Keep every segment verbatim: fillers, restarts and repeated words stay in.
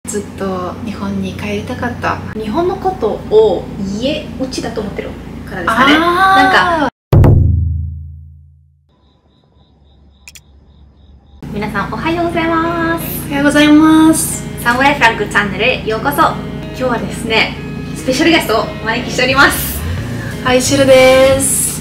ずっと日本に帰りたかった。 日本のことを家うちだと思ってるからですかね。なんか皆さんおはようございます。 おはようございます。 サムライフラッグチャンネルへようこそ。今日はですね、スペシャルゲストをお招きしております。 はい、シルです。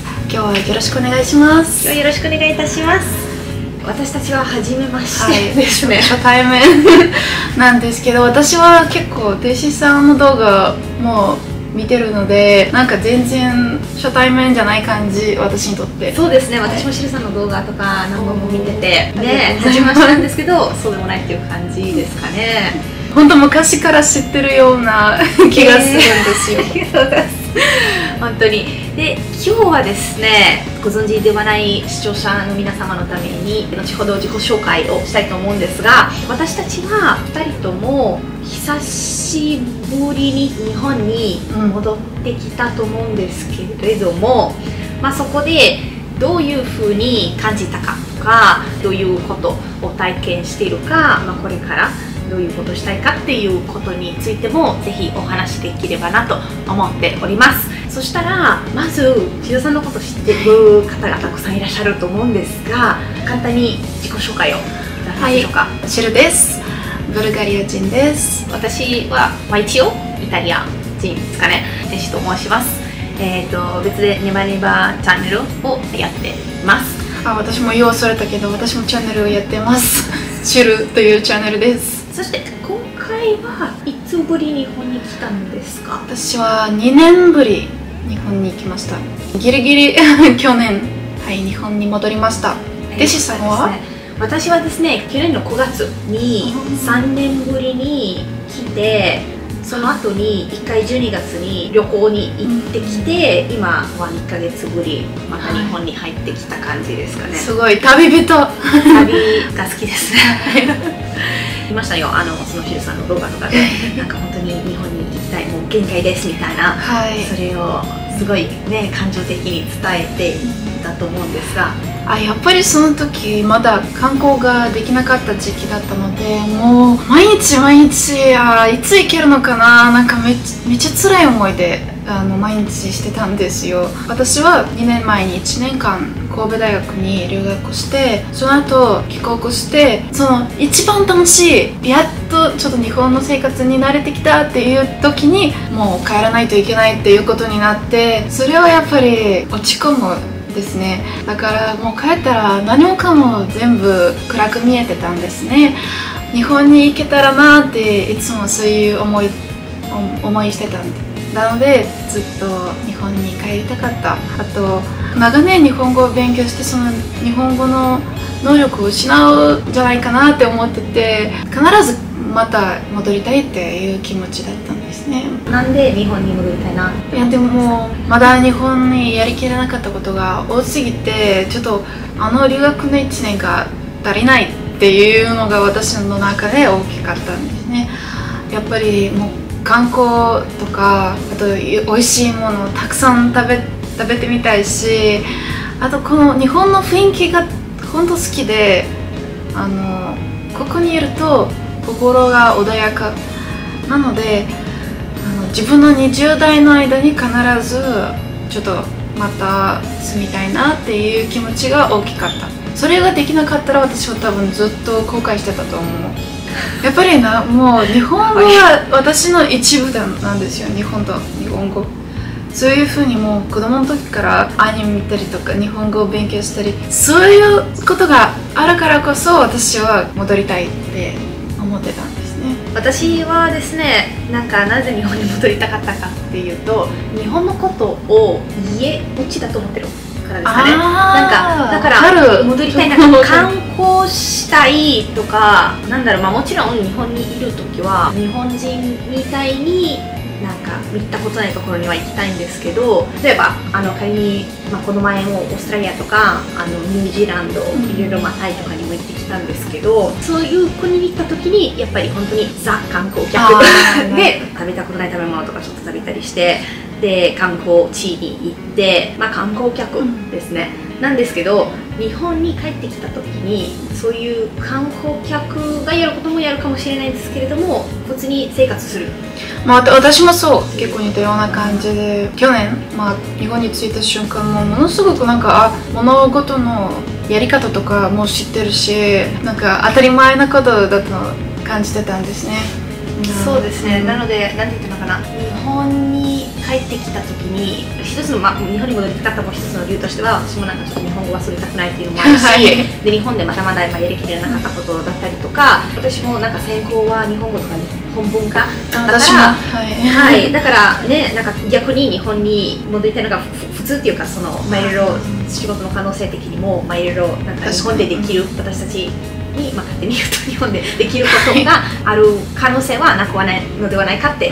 今日はよろしくお願いします。 今日よろしくお願いいたします。私たちは初めましてですね、 はい、初対面なんですけど、私は結構弟子さんの動画も見てるので、なんか全然初対面じゃない感じ、私にとって。 そうですね、私もシルさんの動画とか何本も見てて、ね、初めましてなんですけど、そうでもないっていう感じですかね。 本当昔から知ってるような気がするんですよ。 えー、そうです本当に。で、今日はですね、ご存知ではない視聴者の皆様のために後ほど自己紹介をしたいと思うんですが、私たちはふたりとも久しぶりに日本に戻ってきたと思うんですけれども、うん、まあそこでどういうふうに感じたかとか、どういうことを体験しているか、まあ、これからどういうことをしたいかっていうことについてもぜひお話しできればなと思っております。そしたらまずシルさんのこと知っている方がたくさんいらっしゃると思うんですが、簡単に自己紹介をいただけますでしょうか。 はい、シルです。ブルガリア人です。 私は、まあ、一応イタリア人ですかね、天使と申します。えーと別でネバネバチャンネルをやっています。 あ、私も言おうそれたけど、私もチャンネルをやってますシルというチャンネルです。 そして今回はいつぶり日本に来たんですか？ 私はにねんぶり日本に来ました。ギリギリ去年、はい、日本に戻りました。弟子さんは？ ね、私はですね、去年のくがつにさんねんぶりに来て、その後にいっかいじゅうにがつに旅行に行ってきて、うん、今はいっかげつぶりまた日本に入ってきた感じですかね。 すごい旅人。旅が好きですねいましたよ、あのそのシルさんの動画とかでなんか本当に日本に行きたい、もう限界ですみたいな、はい、それをすごいね感情的に伝えていたと思うんですが、 あ、やっぱりその時まだ観光ができなかった時期だったので、もう毎日毎日、あ、いつ行けるのかな、なんかめっちゃめっちゃ辛い思いであの毎日してたんですよ。私はにねんまえにいちねんかん神戸大学に留学して、その後帰国して、その一番楽しい、やっとちょっと日本の生活に慣れてきたっていう時にもう帰らないといけないっていうことになって、それはやっぱり落ち込むですね。だからもう帰ったら何もかも全部暗く見えてたんですね。日本に行けたらなっていつもそういう思い思いしてたんで。なのでずっと日本に帰りたかった。あと長年日本語を勉強して、その日本語の能力を失うんじゃないかなって思ってて、必ずまた戻りたいっていう気持ちだったんですね。 なんで日本に戻りたいな？ いやでももうまだ日本にやりきれなかったことが多すぎて、ちょっとあの留学のいちねんが足りないっていうのが私の中で大きかったんですね。やっぱりもう観光とか、あと美味しいものをたくさん食べ食べてみたいし、あとこの日本の雰囲気が本当好きで、あのここにいると心が穏やかなので、あの自分のにじゅうだいの間に必ずちょっとまた住みたいなっていう気持ちが大きかった。それができなかったら私は多分ずっと後悔してたと思う。やっぱりな、もう日本語は私の一部なんですよ。日本と日本語、そういうふうにもう子供の時からアニメ見たりとか日本語を勉強したり、そういうことがあるからこそ私は戻りたいって思ってたんですね。 私はですね、なんかなぜ日本に戻りたかったかっていうと、日本のことを家うちだと思ってるからですかね。なんかだから戻りたい、なんか観光したいとか、なんだろう、まあもちろん日本にいる時は日本人みたいになんか行ったことないところには行きたいんですけど、例えばあの仮に、まあ、この前もオーストラリアとかあのニュージーランド、いろいろまあタイとかにも行ってきたんですけど、そういう国に行った時にやっぱり本当にザ観光客で食べたことない食べ物とかちょっと食べたりして、で観光地に行って、まあ、観光客ですね、 なんですけど、日本に帰ってきた時にそういう観光客がやることもやるかもしれないんですけれども、普通に生活する。 まあ、私もそう結構似たような感じで、去年、まあ、日本に着いた瞬間もものすごくなんかあ物事のやり方とかも知ってるし、なんか当たり前なことだと感じてたんですね。 そうですね、うん、なので何て言ったのかな、日本に帰ってきた時に一つの、まあ、日本に戻りたかったもう一つの理由としては、私もなんかちょっと日本語忘れたくないっていうのもあるし、はい、で日本でまたまだやりきれなかったことだったりとか、私もなんか専攻は日本語とか日本文化だったから、はい、はい、だからね、なんか逆に日本に戻りたいのが普通っていうか、そのまあいろいろ仕事の可能性的にもまあいろいろなんか日本でできる私たちに、まあ、勝手に言うと日本でできることがある可能性はなくはないのではないかって、うん、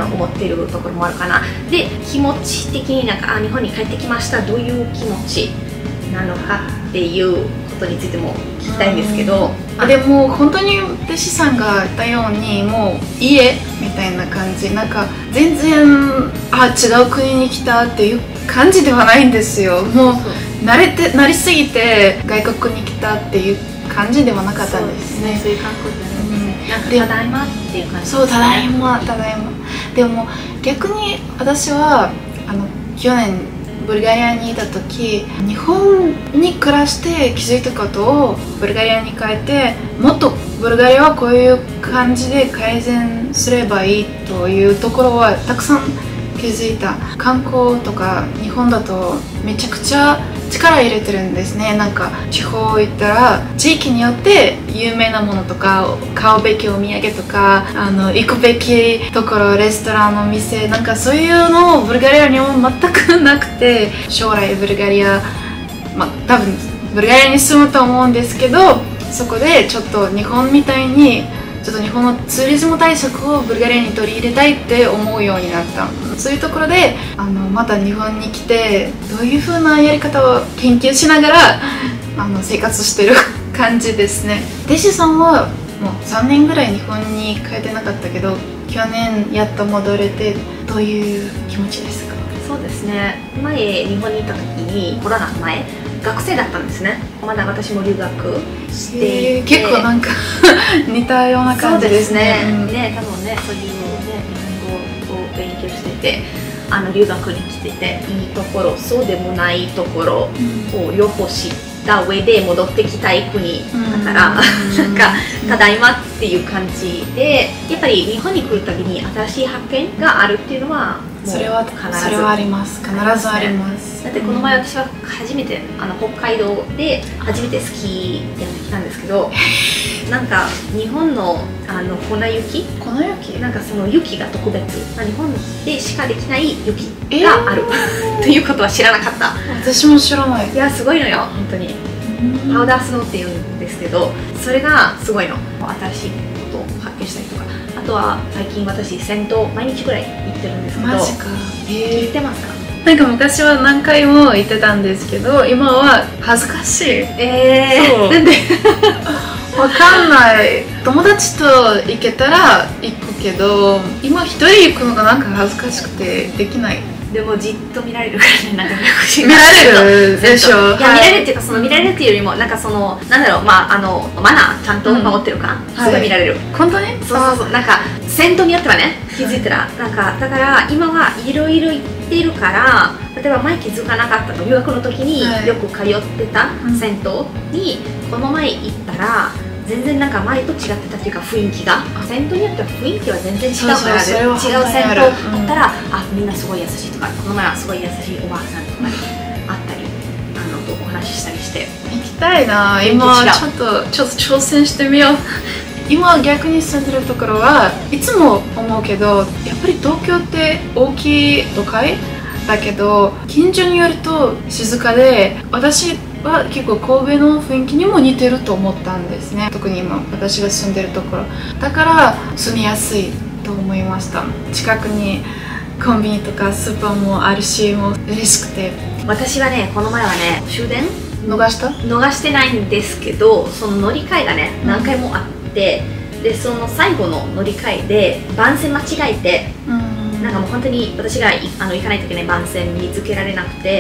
思っているところもあるかな。で、気持ち的になんかあ日本に帰ってきました、どういう気持ちなのかっていうことについても聞きたいんですけど、 あでも本当に弟子さんが言ったようにもう家みたいな感じ、なんか全然あ違う国に来たっていう感じではないんですよ。もう慣れて慣れすぎて外国に来たっていう感じではなかったんですね。 そういう感覚じゃないですね。なんかただいまっていう感じですね。 そう、ただいまただいま。でも逆に私はあの去年ブルガリアにいた時、日本に暮らして気づいたことをブルガリアに帰ってもっとブルガリアはこういう感じで改善すればいいというところはたくさん気づいた。観光とか日本だとめちゃくちゃ力入れてるんですね。なんか地方行ったら地域によって有名なものとか買うべきお土産とかあの行くべきところ、レストランの店、なんかそういうのをブルガリアにも全くなくて、将来ブルガリア、まあ多分ブルガリアに住むと思うんですけど、そこでちょっと日本みたいにちょっと日本のツーリズム対策をブルガリアに取り入れたいって思うようになった。そういうところであのまた日本に来てどういう風なやり方を研究しながらあの生活してる感じですね。弟子さんはもうさんねんぐらい日本に帰ってなかったけど、去年やっと戻れてどういう気持ちですか？ そうですね、前日本にいた時にコロナ前学生だったんですね。まだ私も留学していて、 結構なんか似たような感じですね。 そうですね、うん、ね、多分ね、そういうね日本語を勉強してて、あの留学に来てていいところ、そうでもないところを両方知った上で戻ってきたい国だから、うん、なんかただいまっていう感じで、やっぱり日本に来るたびに新しい発見があるっていうのはそれは必ずそれはあります。必ずあります。 だってこの前私は初めてあの北海道で初めてスキーやってきたんですけど、なんか日本のあの粉雪粉雪なんかその雪が特別、日本でしかできない雪がある、えー、ということは知らなかった。 私も知らない。 いやすごいのよ本当に。パウダースノーっていうんですけど、それがすごいの。新しいことを発見したりとか、あとは最近私銭湯毎日ぐらい行ってるんですけど。 マジか。 えー、行ってますか？ なんか昔は何回も行ってたんですけど、今は恥ずかしい。 えー、 そうなんでわかんない。友達と行けたら行くけど、今一人行くのがなんか恥ずかしくてできない。 でもじっと見られるからね、なんか見られるでしょ。 いや、見られるっていうか、その見られるっていうよりもなんかそのなんだろう、まああのマナーちゃんと守ってるか、すごい見られる。 本当に？ そうそうそう、なんか銭湯によってはね、気づいたらなんかだから今はいろいろ行ってるから、例えば前気づかなかったの、留学の時によく通ってた銭湯にこの前行ったら。全然なんか前と違ってたっていうか、雰囲気が銭湯によっては雰囲気は全然違うから、違う銭湯だったら、あ、みんなすごい優しいとか、この前はすごい優しいおばあさんとかに会ったり、あのとお話ししたりして。 行きたいな。今ちょっとちょっと挑戦してみよう。今逆に住んでるところはいつも思うけど、やっぱり東京って大きい都会だけど近所によると静かで、私は結構神戸の雰囲気にも似てると思ったんですね。特に今私が住んでるところだから住みやすいと思いました。近くにコンビニとかスーパーもあるし、もう嬉しくて。 私はね、この前はね、終電逃した逃してないんですけど、その乗り換えがね何回もあって、うん、でその最後の乗り換えで番線間違えて、うん、なんかもう本当に私があの行かないといけない番線見つけられなくて、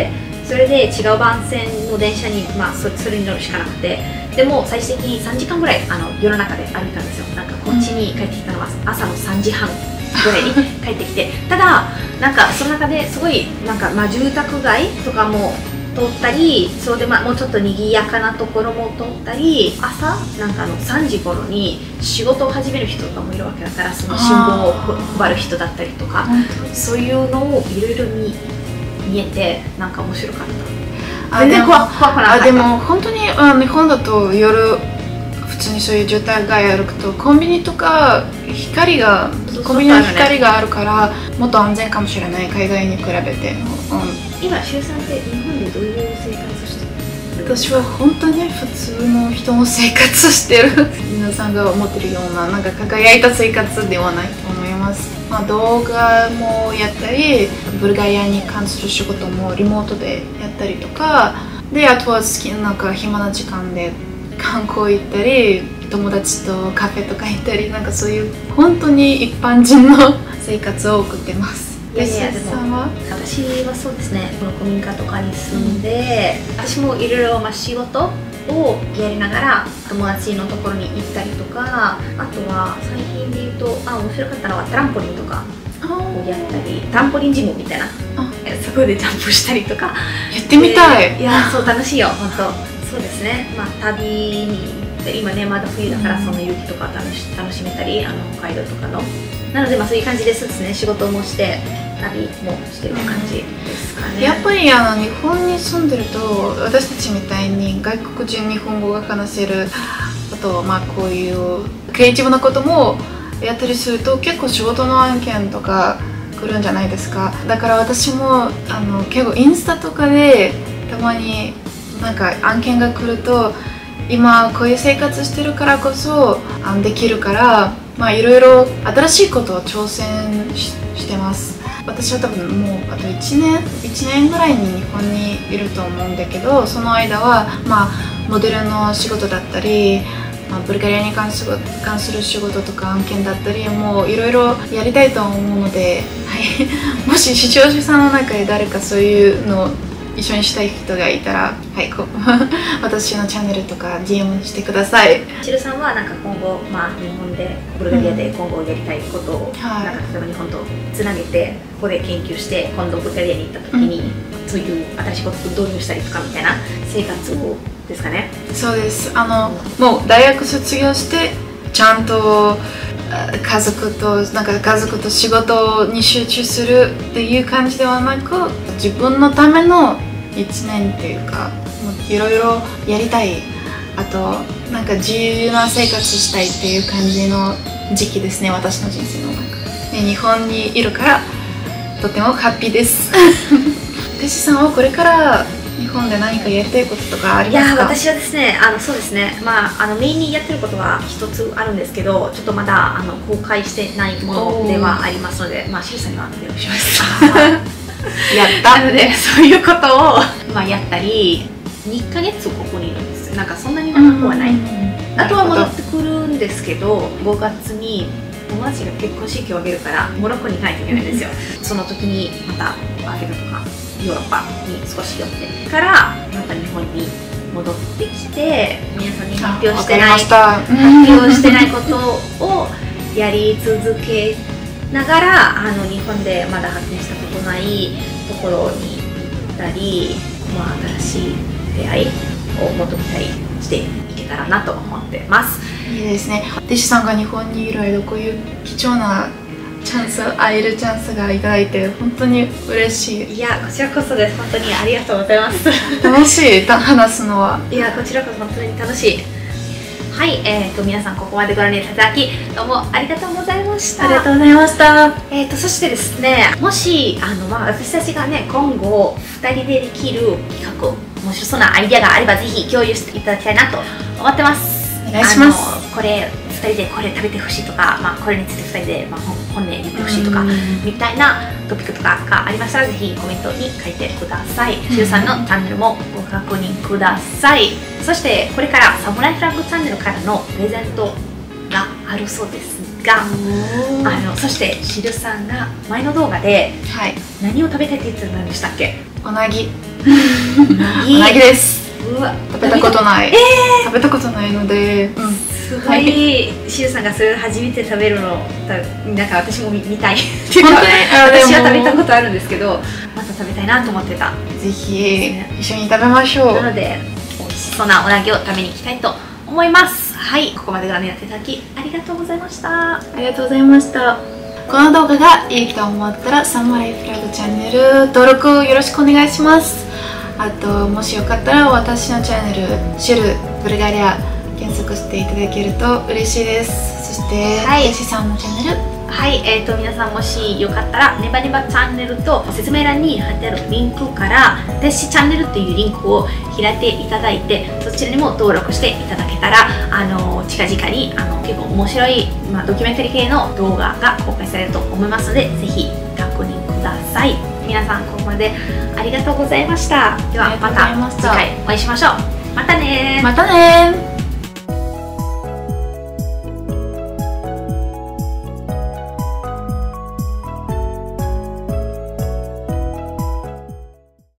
それで違う番線の電車に、まあ、そそれに乗るしかなくて、でも最終的にさんじかんぐらいあの夜の中で歩いたんですよ。なんかこっちに帰ってきたのは朝のさんじはんぐらいに帰ってきて、ただなんかその中ですごいなんか、まあ、住宅街とかも通ったり、そうで、まあ、もうちょっと賑やかなところも通ったり、朝なんかあのさんじ頃に仕事を始める人とかもいるわけだから、その信号を配る人だったりとか、そういうのをいろいろ見見えて、なんか面白かった。全然怖くなかった。 あ、でも本当にあ日本だと夜普通にそういう住宅街歩くとコンビニとか光がコンビニの光があるからもっと安全かもしれない、海外に比べて。うん、 今周さんって日本でどういう生活してる？ 私は本当に普通の人の生活してる皆さんが思ってるようななんか輝いた生活ではないと思います。まあ、動画もやったりブルガリアに関する仕事もリモートでやったりとかで、あとは好きななんか暇な時間で観光行ったり友達とカフェとか行ったり、なんかそういう本当に一般人の生活を送ってます。 いやいや、でも私はそうですね、この古民家とかに住んで、うん、私もいろいろまあ仕事をやりながら友達のところに行ったりとか、あとは最近で言うとあ面白かったのはトランポリンとかをやったり、トランポリンジムみたいな、そこでジャンプしたりとかやってみたい。 いやそう楽しいよ本当。そうですね、まあ旅に今ねまだ冬だからその雪とか楽し楽しめたり、あの北海道とかのなので、まあそういう感じですですね、仕事もして旅もしてる感じですかね。 やっぱりあの日本に住んでると私たちみたいに外国人日本語が話せる、あとまあこういうクリエイティブなこともやったりすると結構仕事の案件とか来るんじゃないですか。だから私もあの結構インスタとかでたまになんか案件が来ると今こういう生活してるからこそできるから、まあいろいろ新しいことを挑戦 し, してます。私は多分もうあといちねんいちねんぐらいに日本にいると思うんだけど、その間はまあモデルの仕事だったり、まあ、ブルガリアに関する関する仕事とか案件だったりもういろいろやりたいと思うので、はい、もし視聴者さんの中で誰かそういうのを一緒にしたい人がいたら、はい、こ私のチャンネルとか ディーエム してください。 しるさんはなんか今後、まあ、日本でブルガリアで今後やりたいことを、うん、なんか例えば日本とつなげてここで研究して今度ブルガリアに行った時に、うん、そういう新しいことを導入したりとかみたいな生活をですかね。 そうです。あのもう大学卒業してちゃんと家族となんか家族と仕事に集中するっていう感じではなく、自分のためのいちねんっていうかいろいろやりたい、あとなんか自由な生活したいっていう感じの時期ですね、私の人生の中で。日本にいるからとてもハッピーです。テシさんはこれから日本で何かやりたいこととかありますか？ いや私はですね、あのそうですね、まああのメインにやってることは一つあるんですけど、ちょっとまだあの公開してないものではありますので、まあシルさんにはお願いします。 やったなのでそういうことをまあやったり、にかげつここにいるんですよ。なんかそんなに長くはない。あとは戻ってくるんですけど、ごがつに友達が結婚式を挙げるからモロッコに行かないといけないんですよ。その時にまたアフリカとかヨーロッパに少し寄ってからまた日本に戻ってきて、皆さんに発表してない発表してないことをやり続けながら、あの日本でまだ発見したことないところに行ったり、まあ、新しい出会いを求めたりしていけたらなと思ってます。 いいですね。弟子さんが日本にいる間こういう貴重なチャンス、会えるチャンスがいただいて本当に嬉しい。 いやこちらこそです。本当にありがとうございます。 楽しい話すのは。 いやこちらこそ本当に楽しい。はい、えーと皆さんここまでご覧いただきどうもありがとうございました。 ありがとうございました。 えーとそしてですね、もしあの、まあ、私たちがね今後ふたりでできる企画、面白そうなアイデアがあればぜひ共有していただきたいなと思ってます。 お願いします。 あのこれふたりでこれ食べてほしいとか、まあ、これについてふたりで、まあ、本音言ってほしいとかみたいなトピックとかがありましたらぜひコメントに書いてください。しゅうさんのチャンネルもご確認ください。そしてこれからサムライフラッグチャンネルからのプレゼントがあるそうですが、あのそしてしるさんが前の動画で、はい、何を食べたいって言ってたんでしたっけ？ うなぎ。 うなぎです。 うわ、 食べたことない、 えー、 食べたことないので、うん、 すごい、しゅうさんがそれを初めて食べるのなんか私も見たいっていうか、私は食べたことあるんですけど、また食べたいなと思ってた。 ぜひ一緒に食べましょう。 なので美味しそうなうなぎを食べに行きたいと思います。はい、ここまでご覧になっていただきありがとうございました。 ありがとうございました。この動画がいいと思ったらサンマライフライドチャンネル登録よろしくお願いします。あともしよかったら私のチャンネルシュルブルガリア検索していただけると嬉しいです。そして、はい、テシさんのチャンネル、 はい、えーと皆さんもしよかったらネバネバチャンネルと説明欄に貼ってあるリンクからテシチャンネルっていうリンクを開いていただいて、そちらにも登録していただけたらあの近々にあの結構面白い、まあ、ドキュメンタリー系の動画が公開されると思いますので、ぜひご確認ください。皆さんここまでありがとうございました。ではまた次回お会いしましょう。またねー。 またねー。